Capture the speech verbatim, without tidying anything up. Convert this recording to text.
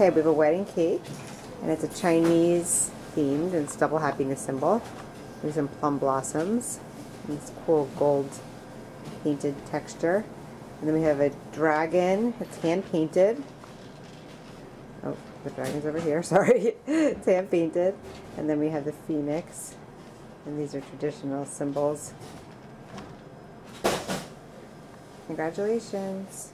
Okay, we have a wedding cake, and it's a Chinese themed, and it's double happiness symbol. There's some plum blossoms, and this cool gold painted texture. And then we have a dragon, it's hand painted. Oh, the dragon's over here, sorry. It's hand painted. And then we have the phoenix, and these are traditional symbols. Congratulations.